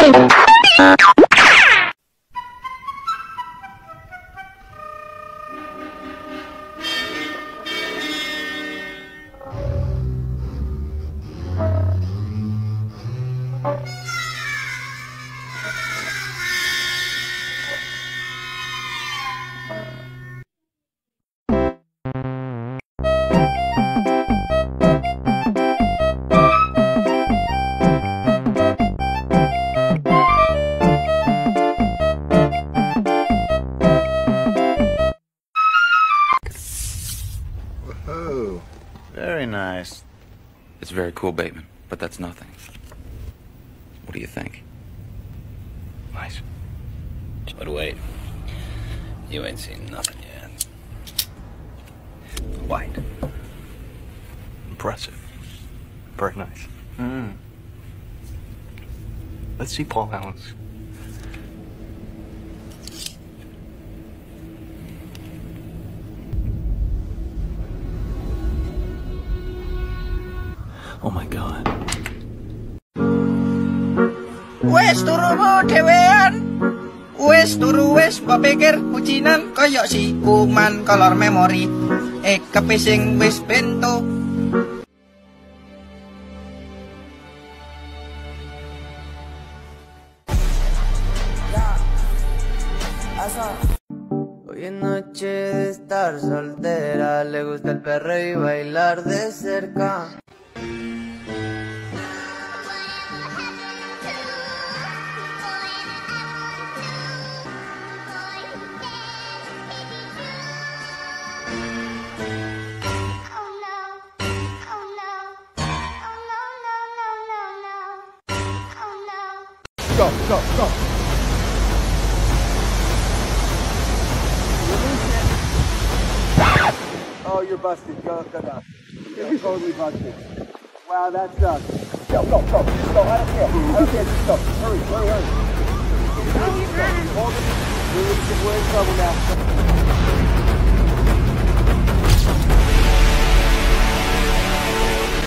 Whoa, very nice. It's very cool, Bateman, but that's nothing. What do you think? Nice. But wait, you ain't seen nothing yet. White. Impressive. Very nice. Let's see Paul Allen's. Oh my God. Wes turu mo dewean. Wes turu wes papikir kucinan koyok si kuman kolor memori. Kepising wes bento. Hoy es noche de estar soltera, le gusta el perreo y bailar de cerca. Go, go, go. Oh, you're busted. Go down. You're totally busted. Wow, that sucks. Go, go, go. Just go. I don't care. I don't care. Just go. Hurry, hurry, hurry. Hold it. We're in trouble now.